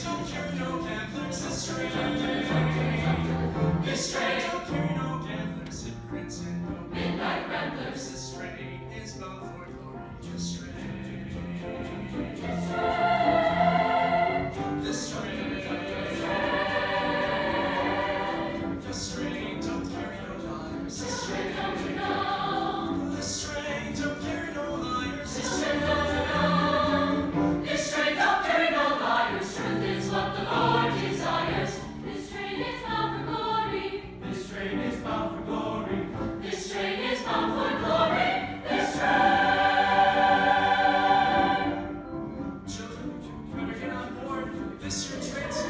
don't carry no gamblers. This train don't carry no gamblers, hypocrites, and no midnight ramblers. This train is bound for glory. This train. This train. This train don't carry no liars. This train don't you know? This train don't carry no liars. This train don't you know? This train don't carry no liars. Truth is what the Lord desires. This train is bound for glory. This train is bound for glory. This train is bound for glory. This train. Children, you better get on board. This your train.